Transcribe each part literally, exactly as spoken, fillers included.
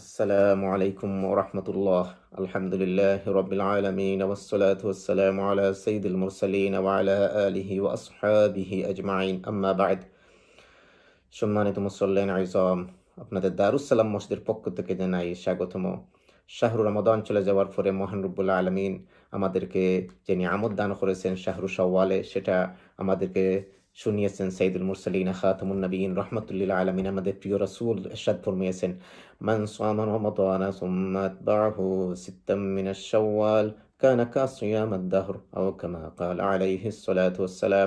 আসসালামু আলাইকুম ওয়া রাহমাতুল্লাহ। আলহামদুলিল্লাহি রাব্বিল আলামিন ওয়াস সালাতু ওয়াস সালামু আলা সাইয়্যিদিল মুরসালিন ওয়া আলা আলিহি ওয়া আসহাবিহি আজমাইন, আম্মা বা'দ। সম্মানিত মুসল্লিন আযম, আপনাদের দারুস সালাম মসজিদের পক্ষ থেকে জানাই স্বাগতম। শাহরু রমাদান চলে যাওয়ার পরে মহান রব্বুল আলামিন আমাদেরকে যে নিয়ামত দান করেছেন শাহরু শাওয়ালে, সেটা আমাদেরকে শুনিয়েছেন সাইয়্যিদুল মুরসালিন খাতামুন নবিয়্যিন রাহমাতুল্লিল আলামিন। আমাদের প্রিয় রাসূল ইরশাদ ফরমিয়েছেন, মান সামা রমাদানা সুম্মা আতবা'হু সিত্তাম মিনাশ শাওয়াল কানা কাসিয়ামাদ দাহর আও কামা ক্বালা আলাইহিস সালাতু ওয়াস সালাম।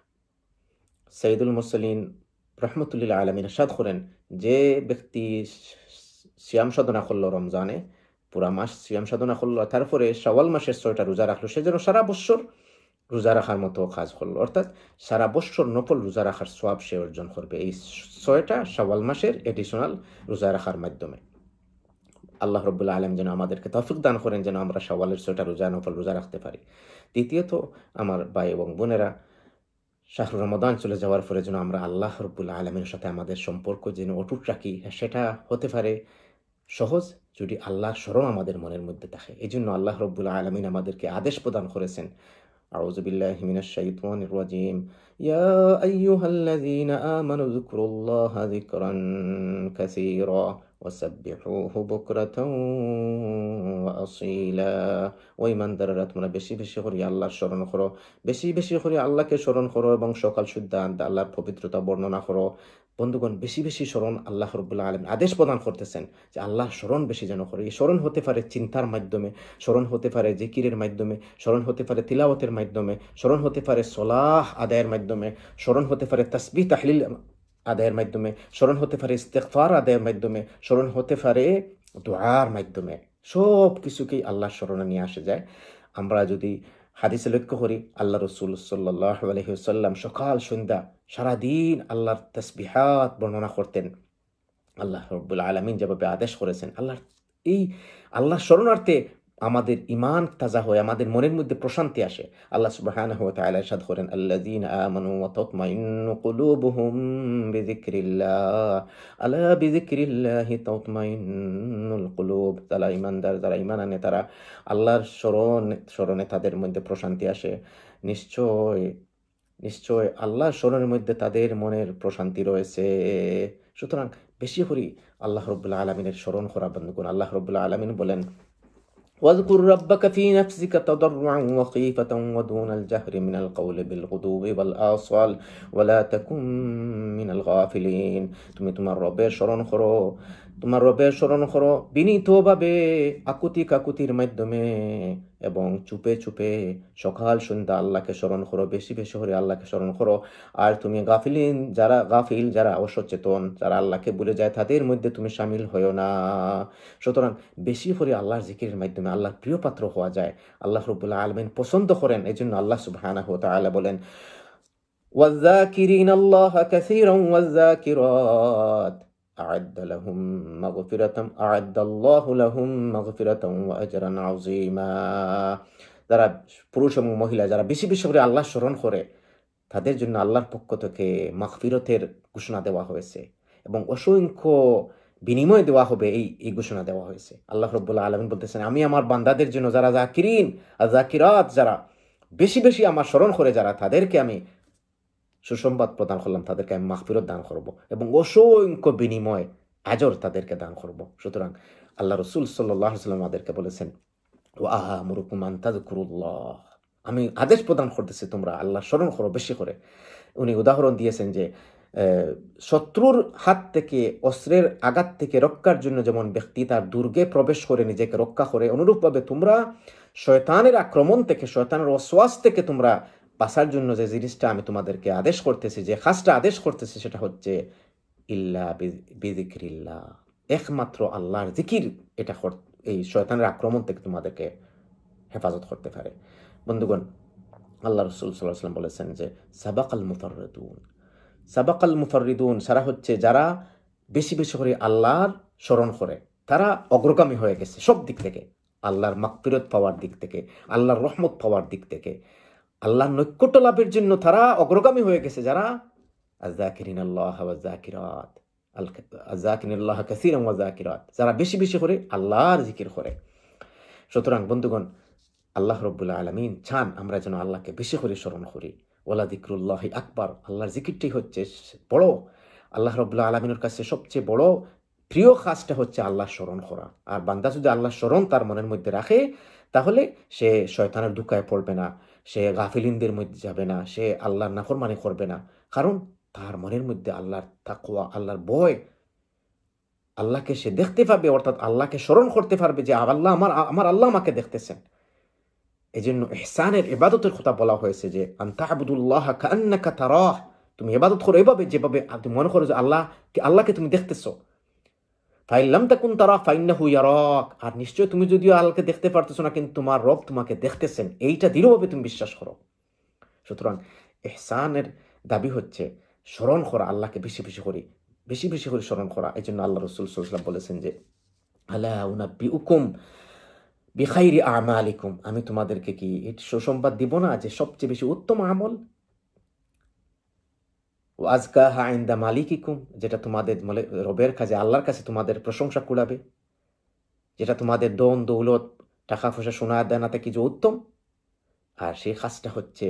সাইয়্যিদুল মুরসালিন রহমতুল্লিল আলামিন ইরশাদ করেন, যে ব্যক্তি সিয়াম সাধনা করলো, রমজানে পুরা মাস সিয়াম সাধনা করলো, তারপরে শাওয়াল মাসের ছয়টা রোজা রাখলো, সে যেন সারা বছর রোজা রাখার মতো কাজ করলো। অর্থাৎ সারা বছর নফল রোজা রাখার সওয়াব সে অর্জন করবে এই ছয়টা শাওয়াল মাসের এডিশনাল রোজা রাখার মাধ্যমে। আল্লাহ রব্বুল আলামিন যেন আমাদেরকে তৌফিক দান করেন, যেন আমরা শাওয়ালের ছয়টা রোজা নফল রোজা রাখতে পারি। দ্বিতীয়ত, আমার ভাই এবং বোনেরা, শাহরু রমাদান চলে যাওয়ার পরে যেন আমরা আল্লাহ রব্বুল আলামিনের সাথে আমাদের সম্পর্ক যেন অটুট রাখি। সেটা হতে পারে সহজ যদি আল্লাহর স্মরণ আমাদের মনের মধ্যে থাকে। এই জন্য আল্লাহ রব্বুল আলামিন আমাদেরকে আদেশ প্রদান করেছেন, আউযু বিল্লাহি মিনাশ শাইতানির রাজিম, ইয়া আইয়ুহাল্লাযীনা আমানু যকুরুল্লাহা যিকরান কাসীরা ওয়াসাব্বিহুহু বুকরাতাও ওয়া আসীলা। ও ঈমানদাররা, তোমরা বেশি বেশি করে আল্লাহর স্মরণ করো, বেশি বেশি করে আল্লাহকে স্মরণ করো এবং সকাল সুদ্ধা আল্লাহর পবিত্রতা বর্ণনা করো। বন্ধুগণ, বেশি বেশি স্মরণ আল্লাহ রব্বুল আলামিন আদেশ প্রদান করতেছেন যে আল্লাহ স্মরণ বেশি যেন করে। এই স্মরণ হতে পারে চিন্তার মাধ্যমে, স্মরণ হতে পারে জিকিরের মাধ্যমে, স্মরণ হতে পারে তিলাওয়াতের মাধ্যমে, স্মরণ হতে পারে সলাহ আদায়ের মাধ্যমে, স্মরণ হতে পারে তাসবিহ তাহলিল আদায়ের মাধ্যমে, স্মরণ হতে পারে ইস্তেগফার আদায়ের মাধ্যমে, স্মরণ হতে পারে দুআর মাধ্যমে। সব কিছুকেই আল্লাহর স্মরণে নিয়ে আসে যায়। আমরা যদি হাদিসে লক্ষ্য করি, আল্লাহ রসুল সাল্লাল্লাহু আলাইহি ওয়াসাল্লাম সকাল সন্ধ্যা সারাদিন আল্লাহর তাসবিহাত বর্ণনা করতেন। আল্লাহ রব্বুল আলামিন যেভাবে আদেশ করেছেন, আল্লাহর এই আল্লাহর শরণার্থে আমাদের ঈমান তাজা হয়, আমাদের মনের মধ্যে প্রশান্তি আসে। আল্লাহ সুবহানাহু ওয়া তাআলা ইরশাদ করেন, আল্লাযীনা আমানু ওয়া তাতমাইন্নু কুলুবুহুম বিযিকরিল্লাহ আলা বিযিকরিল্লাহি তাতমাইন্নুল কুলুব। যারা ঈমানদার, যারা ঈমান আনে, তারা আল্লাহর স্মরণ স্মরণে তাদের মধ্যে প্রশান্তি আসে। নিশ্চয় নিশ্চয় আল্লাহর স্মরণের মধ্যে তাদের মনের প্রশান্তি রয়েছে। সুতরাং বেশি করে আল্লাহ রব্বুল আলামিনের স্মরণ করা বন্ধুগণ। আল্লাহ রব্বুল আলামিন বলেন, واذكر ربك في نفسك تضرعا وخيفة ودون الجهر من القول بالغدو والآصال ولا تكن من الغافلين। তুমি তোমার রবের স্মরণ করো, তোমার রবের স্মরণ করো বিনীতভাবে, আকুতি কাকুতির মাধ্যমে এবং চুপে চুপে সকাল সন্ধ্যা আল্লাহকে স্মরণ করো, বেশি বেশি করে আল্লাহকে স্মরণ করো। আর তুমি গাফিলিন, যারা গাফিল, যারা অসচেতন, যারা আল্লাহকে ভুলে যায়, তাদের মধ্যে তুমি শামিল হয়েও না। সুতরাং বেশি করে আল্লাহর জিকিরের মাধ্যমে আল্লাহর প্রিয় পাত্র হওয়া যায়। আল্লাহ রাব্বুল আলামিন পছন্দ করেন। এই জন্য আল্লাহ সুবহানাহু ওয়া তাআলা বলেন, ওয়াযাকিরিনা আল্লাহা কাসীরান ওয়াযাকিরাত আ'আদ্দা লাহুম মাগফিরাতান আ'আদ্দাল্লাহু লাহুম মাগফিরাতান ওয়া আজরান আযীমা। যারা পুরুষ এবং মহিলা যারা বেশি বেশি করে আল্লাহ স্মরণ করে, তাদের জন্য আল্লাহর পক্ষ থেকে মাগফিরতের ঘোষণা দেওয়া হয়েছে এবং অসংখ্য বিনিময় দেওয়া হবে। এই এই ঘোষণা দেওয়া হয়েছে। আল্লাহ রাব্বুল আলামিন বলতেছেন, আমি আমার বান্দাদের জন্য, যারা যাকিরিন আর যাকিরাত, যারা বেশি বেশি আমার স্মরণ করে, যারা তাদেরকে আমি সুসংবাদ প্রদান করলাম, তাদেরকে আমি মাগফিরত দান করব এবং অসংখ্য বিনিময় আজর তাদেরকে দান করব। সুতরাং আল্লাহ রসুল সাল্লাল্লাহু আলাইহি ওয়াসাল্লাম আমাদেরকে বলেছেন, ওয়া আ'মুরুকুম আন তাযকুরুল্লাহ, আমি আদেশ প্রদান করতেছি তোমরা আল্লাহ স্মরণ করো বেশি করে। উনি উদাহরণ দিয়েছেন যে শত্রুর হাত থেকে, অস্ত্রের আঘাত থেকে রক্ষার জন্য যেমন ব্যক্তি তার দুর্গে প্রবেশ করে নিজেকে রক্ষা করে, অনুরূপভাবে তোমরা শয়তানের আক্রমণ থেকে, শয়তানের ওয়াসওয়াস থেকে তোমরা বাঁচার জন্য যে জিনিসটা আমি তোমাদেরকে আদেশ করতেছি, যে কাজটা আদেশ করতেছি, সেটা হচ্ছে ইল্লা বিযিকরিল্লাহ, একমাত্র আল্লাহর জিকির। এটা এই শয়তানের আক্রমণ থেকে তোমাদেরকে হেফাজত করতে পারে। বন্ধুগণ, আল্লাহ রাসূল সাল্লাল্লাহু আলাইহি ওয়াসাল্লাম বলেছেন যে সাবাকাল মুফাররিদুন, সাবাকাল মুফাররিদুন, সারা হচ্ছে যারা বেশি বেশি করে আল্লাহর স্মরণ করে, তারা অগ্রগামী হয়ে গেছে সব দিক থেকে। আল্লাহর মাগফিরত পাওয়ার দিক থেকে, আল্লাহর রহমত পাওয়ার দিক থেকে, আল্লাহর নৈকট্য লাভের জন্য তারা অগ্রগামী হয়ে গেছে। যারা আযাকিরিনাল্লাহ ওয়া যাকিরাত, আল যাকিরিল্লাহ কাসীরান ওয়া যাকিরাত, যারা বেশি বেশি করে আল্লাহর জিকির করে। সুতরাং বন্ধুগণ, আল্লাহ রাব্বুল আলামিন চান আমরা যেন আল্লাহকে বেশি করে স্মরণ করি। ওয়ালা যিকরুল্লাহি আকবার, আল্লাহর জিকিরটাই হচ্ছে বড়। আল্লাহ রাব্বুল আলামিনের কাছে সবচেয়ে বড় প্রিয় কাজটা হচ্ছে আল্লাহ স্মরণ করা। আর বান্দা যদি আল্লাহ স্মরণ তার মনের মধ্যে রাখে, তাহলে সে শয়তানের ধোঁকায় পড়বে না, সে গাফিলিনদের মধ্যে যাবে না, সে আল্লাহর নাফরমানি করবে না। কারণ তার মনের মধ্যে আল্লাহর তাকওয়া, আল্লাহর ভয়, আল্লাহকে সে দেখতে পাবে, অর্থাৎ আল্লাহকে স্মরণ করতে পারবে যে আল্লাহ আমার আমার আল্লাহ আমাকে দেখতেছেন। এই জন্য ইহসানের ইবাদতের কথা বলা হয়েছে যে আনতা আবুদুল্লাহ কান্নাকা তারাহ, তুমি ইবাদত করো এভাবে যেভাবে তুমি মনে করো যে আল্লাহ আল্লাহকে তুমি দেখতেছো। ফাইন লাম তাকুন তারা ফাইন্নাহু ইয়ারাক, আর নিশ্চয় তুমি যদিও আল্লাহকে দেখতে পারতেছো না, কিন্তু তোমার রব তোমাকে দেখতেছেন, এইটা দৃঢ়ভাবে তুমি বিশ্বাস করো। সুতরাং ইহসানের দাবি হচ্ছে স্মরণ করা, আল্লাহকে বেশি বেশি করে বেশি বেশি করে স্মরণ করা। এই জন্য আল্লাহ রাসূল সাল্লাল্লাহু আলাইহি ওয়াসাল্লাম বলেছেন যে আলা উনাব্বিউকুম বিখাইরি আমালিকুম, আমি তোমাদেরকে কি সুসংবাদ দিব না যে সবচেয়ে বেশি উত্তম আমল, ওয়াজকাহা ইনদা মালিকিকুম, যেটা তোমাদের রবের কাছে আল্লাহর কাছে তোমাদের প্রশংসা কুড়াবে, যেটা তোমাদের দন দৌলত টাকা পয়সা সোনা দানাতে কি যে উত্তম। আর সেই কাজটা হচ্ছে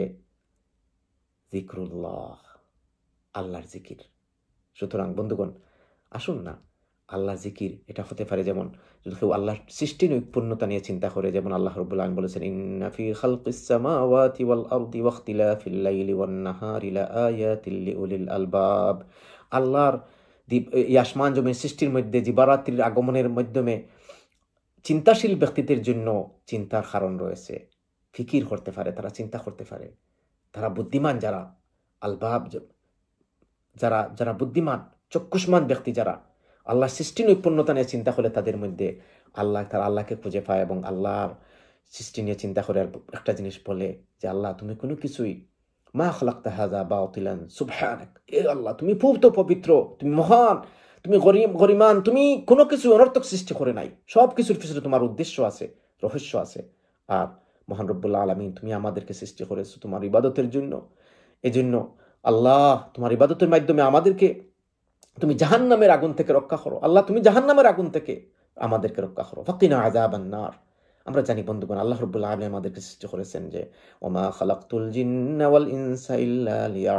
যিকরুল্লাহ, আল্লাহর জিকির। সুতরাং বন্ধুগণ, আসুন না আল্লাহ জিকির এটা হতে পারে যেমন যদি কেউ আল্লাহর সৃষ্টি নৈপুণ্যতা নিয়ে চিন্তা করে, যেমন আল্লাহ রাব্বুল আলামিন বলেছেন ইন্না ফি খালকিস সামাওয়াতি ওয়াল আরদি ওয়াখতিলাফিল লাইলি ওয়ান নাহারি লাআয়াতিল লিউলিল আলবাব, আল্লাহর এই আসমান জমিন সৃষ্টির মধ্যে দিবারাত্রির আগমনের মাধ্যমে চিন্তাশীল ব্যক্তিদের জন্য চিন্তার কারণ রয়েছে। ফিকির করতে পারে, তারা চিন্তা করতে পারে, তারা বুদ্ধিমান, যারা আলবাব, যারা যারা বুদ্ধিমান চক্ষুষ্মান ব্যক্তি, যারা আল্লাহ সৃষ্টি নৈপুণ্যতা নিয়ে চিন্তা করে, তাদের মধ্যে আল্লাহ তারা আল্লাহকে খুঁজে পায় এবং আল্লাহর সৃষ্টি নিয়ে চিন্তা করে একটা জিনিস বলে যে আল্লাহ তুমি কোনো কিছুই মা খালাকতা হাযা বাতিলান সুবহানাক, এ আল্লাহ তুমি পবিত্র পবিত্র, তুমি মহান, তুমি গরিম গরিমান, তুমি কোনো কিছু অনর্থক সৃষ্টি করে নাই, সব কিছুর পিছনে তোমার উদ্দেশ্য আছে, রহস্য আছে। আর মহান রব্বুল আলামিন তুমি আমাদেরকে সৃষ্টি করেছো তোমার ইবাদতের জন্য। এজন্য আল্লাহ তোমার ইবাদতের মাধ্যমে আমাদেরকে তুমি জাহান্নামের আগুন থেকে রক্ষা করো। আল্লাহ তুমি জাহান্নামের আগুন থেকে আমাদেরকে রক্ষা করো, ফাকিনা আযাবান নার। আমরা জানি বন্ধুগণ, আল্লাহ রাব্বুল আলামিন আমাদেরকে সৃষ্টি করেছেন যে ওমা খালাকতুল জিন্না ওয়াল ইনসা ইল্লা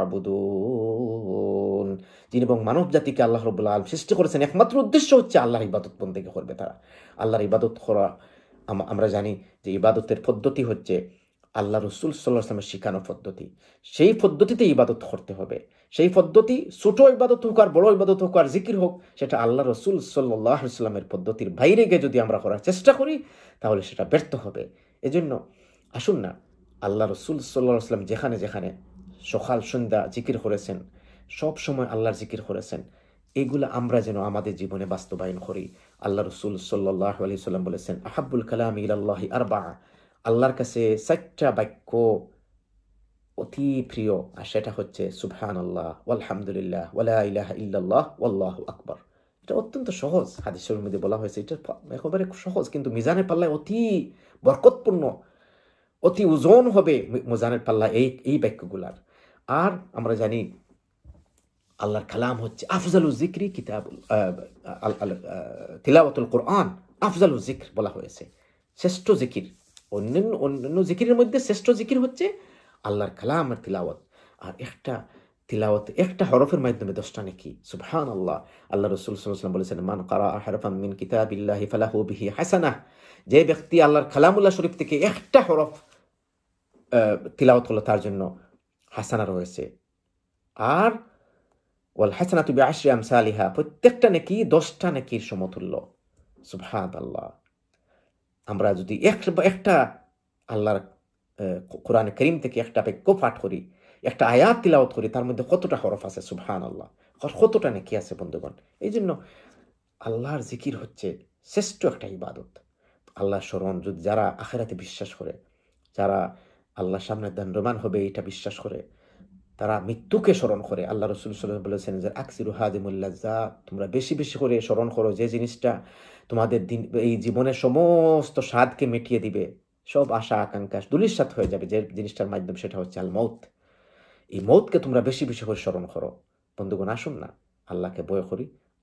লিয়াবুদুন, জিন এবং মানব জাতিকে আল্লাহ রাব্বুল আলামিন সৃষ্টি করেছেন একমাত্র উদ্দেশ্য হচ্ছে আল্লাহর ইবাদত বন্দেগী করবে তারা। আল্লাহর ইবাদত করা আমরা জানি যে ইবাদতের পদ্ধতি হচ্ছে আল্লাহ রাসূল সাল্লাল্লাহু আলাইহি ওয়াসাল্লামের শিখানো পদ্ধতি, সেই পদ্ধতিতে ইবাদত করতে হবে। সেই পদ্ধতি ছোট ইবাদত হোক আর বড় ইবাদত হোক আর জিকির হোক, সেটা আল্লাহ রাসূল সাল্লাল্লাহু আলাইহি ওয়াসাল্লামের পদ্ধতির বাইরে গিয়ে যদি আমরা করার চেষ্টা করি তাহলে সেটা ব্যর্থ হবে। এজন্য আসুন না আল্লাহ রাসূল সাল্লাল্লাহু আলাইহি ওয়াসাল্লাম যেখানে যেখানে সকাল সন্ধ্যা জিকির করেছেন, সব সময় আল্লাহর জিকির করেছেন, এগুলো আমরা যেন আমাদের জীবনে বাস্তবায়ন করি। আল্লাহ রাসূল সাল্লাল্লাহু আলাইহি ওয়াসাল্লাম বলেছেন আহাব্বুল কালামি ইলাল্লাহি আরবা'a, আল্লাহর কাছে চারটা বাক্য অতি প্রিয়, আর সেটা হচ্ছে সুবহানাল্লাহ ওয়ালহামদুলিল্লাহ ওয়ালা ইলাহা ইল্লাল্লাহ ওয়াল্লাহু আকবার। এটা অত্যন্ত সহজ, হাদিসের মধ্যে বলা হয়েছে এটা একেবারে সহজ, কিন্তু মিজানের পাল্লায় অতি বরকতপূর্ণ, অতি ওজন হবে মিজানের পাল্লা এই এই বাক্যগুলার। আর আমরা জানি আল্লাহর কালাম হচ্ছে আফজালুল যিকরি কিতাবুল তিলাওয়াতুল কোরআন, আফজালুল যিকর বলা হয়েছে, শ্রেষ্ঠ জিকির। অন্যান্য অন্যান্য জিকিরের মধ্যে শ্রেষ্ঠ জিকির হচ্ছে আল্লাহর কালামের তিলাওয়াত। আর একটা তিলাওয়াত একটা হরফের মাধ্যমে দশটা নেকি, সুবহানাল্লাহ। আল্লাহ রাসূল সাল্লাল্লাহু আলাইহি ওয়াসাল্লাম বলেছেন মান কারাআ হারফান মিন কিতাবিল্লাহি ফালাহু বিহি হাসানাহ, যে ব্যক্তি আল্লাহর কালামুল্লাহ শরীফ থেকে একটা হরফ তিলাওয়াত করলো তার জন্য হাসানা রয়েছে। আর ওয়াল হাসানাতু বিআশরি আমসালিহা, প্রত্যেকটা নেকি দশটা নেকির সমতুল্য, সুবহানাল্লাহ। আমরা যদি একটা আল্লাহর কোরআন কারীম থেকে একটা বাক্য পাঠ করি, একটা আয়াত তিলাওয়াত করি, তার মধ্যে কতটা হরফ আছে, সুবহানাল্লাহ, কতটা নেকি আছে বন্ধুগণ। এই জন্য আল্লাহর জিকির হচ্ছে শ্রেষ্ঠ একটা ইবাদত। আল্লাহর স্মরণ যদি যারা আখিরাতে বিশ্বাস করে, যারা আল্লাহর সামনে দণ্ডমান হবে এটা বিশ্বাস করে, তারা মৃত্যুকে স্মরণ করে। আল্লাহ রাসূল সাল্লাল্লাহু আলাইহি ওয়াসাল্লাম বলেছেন যে আকসিরু হাদিমুল লাজ্জাত, তোমরা বেশি বেশি করে স্মরণ করো যে জিনিসটা তোমাদের দিন এই জীবনের সমস্ত স্বাদকে মিটিয়ে দিবে, সব আশা আকাঙ্ক্ষা ধূলিসাৎ হয়ে যাবে যে জিনিসটার মাধ্যমে, সেটা হচ্ছে আল মউত। এই মউতকে তোমরা বেশি বেশি করে স্মরণ করো। বন্ধুগণ আসুন না আল্লাহকে ভয় করি,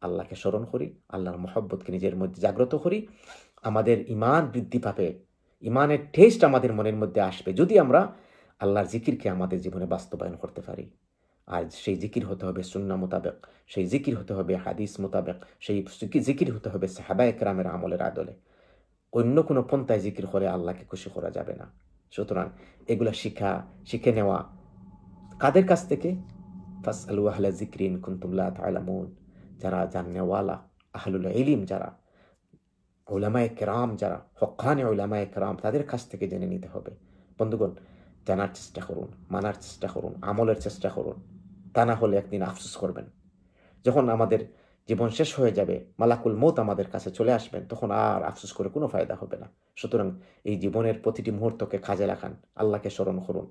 আল্লাহকে স্মরণ করি, আল্লাহর মহব্বতকে নিজের মধ্যে জাগ্রত করি, আমাদের ইমান বৃদ্ধি পাবে, ইমানের টেস্ট আমাদের মনের মধ্যে আসবে যদি আমরা আল্লাহর জিকিরকে আমাদের জীবনে বাস্তবায়ন করতে পারি। আর সেই জিকির হতে হবে সুন্নাহ মোতাবেক, সেই জিকির হতে হবে হাদিস মোতাবেক, সেই জিকির হতে হবে সাহাবায়ে কেরামের আমলের আদলে। অন্য কোনো পন্থায় জিকির করে আল্লাহকে খুশি করা যাবে না। সুতরাং এগুলা শিখা শিখে নেওয়া কাদের কাছ থেকে? ফাসআলু আহলা যিকরি ইন কুনতুম লা তা'লামুন, যারা জাননেওয়ালা, আহলুল ইলম যারা, উলামায়ে কেরাম যারা, হক্কানি উলামায়ে কেরাম, তাদের কাছ থেকে জেনে নিতে হবে। বন্ধুগণ, জানার চেষ্টা করুন, মানার চেষ্টা করুন, আমলের চেষ্টা করুন। তা না হলে একদিন আফসোস করবেন। যখন আমাদের জীবন শেষ হয়ে যাবে, মালাকুল মউত আমাদের কাছে চলে আসবেন, তখন আর আফসোস করে কোনো ফায়দা হবে না। সুতরাং এই জীবনের প্রতিটি মুহূর্তকে কাজে লাগান, আল্লাহকে স্মরণ করুন।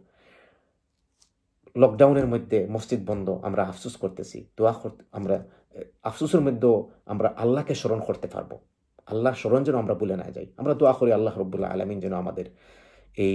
লকডাউনের মধ্যে মসজিদ বন্ধ, আমরা আফসোস করতেছি, দোয়া করতে, আমরা আফসোসের মধ্যেও আমরা আল্লাহকে স্মরণ করতে পারবো। আল্লাহর স্মরণ যেন আমরা ভুলে না যাই। আমরা দোয়া করি আল্লাহ রাব্বুল আলামিন যেন আমাদের এই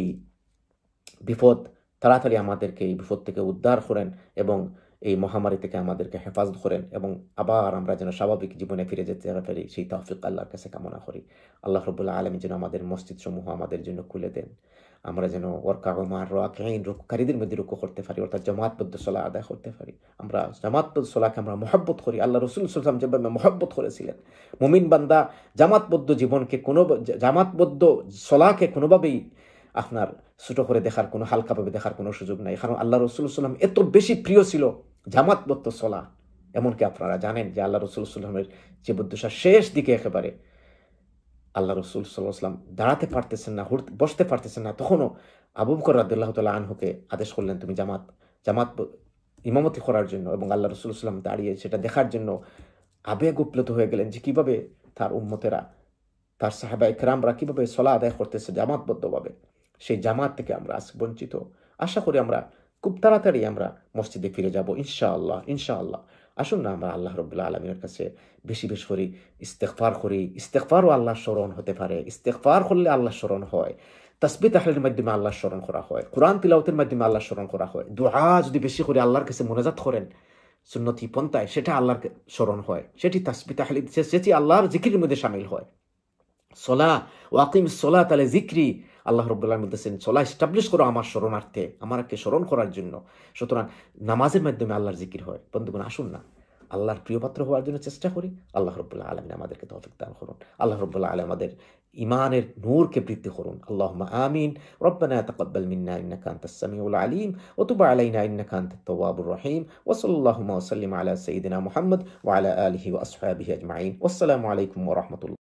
বিপদ তাড়াতাড়ি আমাদেরকে এই বিপদ থেকে উদ্ধার করেন এবং এই মহামারী থেকে আমাদেরকে হেফাজত করেন এবং আবার আমরা যেন স্বাভাবিক জীবনে ফিরে যেতে পারি, সেই তৌফিক আল্লাহর কাছে কামনা করি। আল্লাহ রাব্বুল আলামিন যেন আমাদের মসজিদ সমূহ আমাদের জন্য খুলে দেন, আমরা যেন ওয়ারকাউ মা'আর রাকিঈন, রুকুকারীদের মধ্যে রুকু করতে পারি, অর্থাৎ জামাতবদ্ধ সালাত আদায় করতে পারি। আমরা জামাতবদ্ধ সালাতকে আমরা মহব্বত করি, আল্লাহ রাসূল সাল্লাল্লাহু আলাইহি ওয়াসাল্লাম যেভাবে মহব্বত করেছিলেন। মুমিন বান্দা জামাতবদ্ধ জীবনকে কোনো জামাতবদ্ধ সালাতকে কোনোভাবেই আপনার ছোট করে দেখার কোনো, হালকাভাবে দেখার কোনো সুযোগ নাই। কারণ আল্লাহ রাসূল সাল্লাল্লাহু আলাইহি ওয়াসাল্লাম এত বেশি প্রিয় ছিল জামাতবদ্ধ সালাত। এমনকি আপনারা জানেন যে আল্লাহ রাসূল সাল্লাল্লাহু আলাইহি ওয়াসাল্লামের জীবদ্দশার শেষ দিকে একেবারে আল্লাহ রাসূল সাল্লাল্লাহু আলাইহি ওয়াসাল্লাম দাঁড়াতে পারতেছেন না, বসতে পারতেছেন না, তখনও আবু বকর রাদিয়াল্লাহু তাআলা আনহুকে আদেশ করলেন, তুমি জামাত জামাত ইমামতি করার জন্য, এবং আল্লাহ রাসূল সাল্লাল্লাহু আলাইহি ওয়াসাল্লাম দাঁড়িয়ে সেটা দেখার জন্য আবেগ উপ্লুত হয়ে গেলেন যে কিভাবে তার উম্মতেরা, তার সাহাবায়ে কেরামরা কিভাবে সালাত আদায় করতেছে জামাতবদ্ধভাবে। সেই জামাত থেকে আমরা আজ বঞ্চিত। আশা করি আমরা খুব তাড়াতাড়ি আমরা মসজিদে ফিরে যাব ইনশাআল্লাহ, ইনশাআল্লাহ। আসুন না আমরা আল্লাহ রাব্বুল আলামিনের কাছে বেশি বেশি করি ইস্তেগফার করি। ইস্তেগফারও আল্লাহর স্মরণ হতে পারে। ইস্তেগফার করলে আল্লাহর স্মরণ হয়, তাসবিহ তাহলিলের মাধ্যমে আল্লাহর স্মরণ করা হয়, কোরআন তিলাওয়াতের মাধ্যমে আল্লাহর স্মরণ করা হয়। দুআ যদি বেশি করে আল্লাহর কাছে মোনাজাত করেন সুন্নতি পন্থায়, সেটা আল্লাহর স্মরণ হয়, সেটি তাসবিহ তাহলিল, সেটি আল্লাহর জিকিরের মধ্যে শামিল হয়। সলা ও আকিম সলা তাহলে জিক্রি, আল্লাহ রাব্বুল আলামিন বলতেছেন সলা এস্টাবলিশ করো আমার স্মরণার্থে, আমাকে স্মরণ করার জন্য। সুতরাং নামাজের মাধ্যমে আল্লাহর জিকির হয়। বন্ধুগণ, আসুন না আল্লাহর প্রিয় পাত্র হওয়ার জন্য চেষ্টা করি। আল্লাহ রাব্বুল আলামিন আমাদেরকে তৌফিক দান করুন। আল্লাহ রাব্বুল আলামিন আমাদের ইমানের নূরকে বৃদ্ধি করুন। আল্লাহুম্মা আমিন। রব্বানা তাকাব্বাল মিন্না ইন্নাকা আনতাস সামিউল আলিম ওয়া তুব আলাইনা ইন্নাকা আনতাত তাওয়াবুর রহিম। ওয়া সাল্লাল্লাহু ওয়া সাল্লিম আলা সাইয়্যিদিনা মুহাম্মদ ওয়া আলা আলিহি ওয়া আসহাবিহি আজমাইন। ওয়াসসালামু আলাইকুম ওয়া রাহমাতুল্লাহ।